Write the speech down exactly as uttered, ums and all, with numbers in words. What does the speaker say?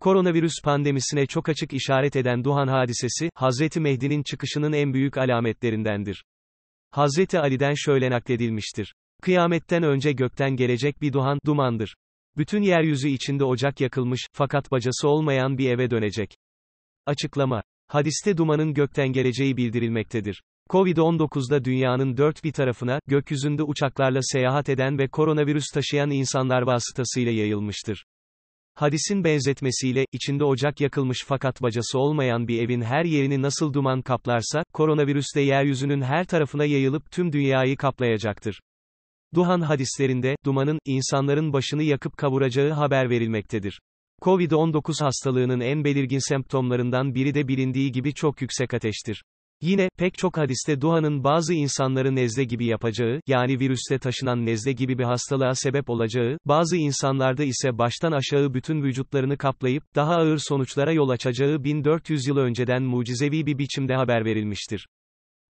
Koronavirüs pandemisine çok açık işaret eden Duhan hadisesi, Hazreti Mehdi'nin çıkışının en büyük alametlerindendir. Hazreti Ali'den şöyle nakledilmiştir. Kıyametten önce gökten gelecek bir duhan, dumandır. Bütün yeryüzü içinde ocak yakılmış, fakat bacası olmayan bir eve dönecek. Açıklama. Hadiste dumanın gökten geleceği bildirilmektedir. kovid on dokuzda dünyanın dört bir tarafına, gökyüzünde uçaklarla seyahat eden ve koronavirüs taşıyan insanlar vasıtasıyla yayılmıştır. Hadisin benzetmesiyle, içinde ocak yakılmış fakat bacası olmayan bir evin her yerini nasıl duman kaplarsa, koronavirüs de yeryüzünün her tarafına yayılıp tüm dünyayı kaplayacaktır. Duhan hadislerinde, dumanın, insanların başını yakıp kavuracağı haber verilmektedir. kovid on dokuz hastalığının en belirgin semptomlarından biri de bilindiği gibi çok yüksek ateştir. Yine, pek çok hadiste duhanın bazı insanları nezle gibi yapacağı, yani virüsle taşınan nezle gibi bir hastalığa sebep olacağı, bazı insanlarda ise baştan aşağı bütün vücutlarını kaplayıp, daha ağır sonuçlara yol açacağı bin dört yüz yıl önceden mucizevi bir biçimde haber verilmiştir.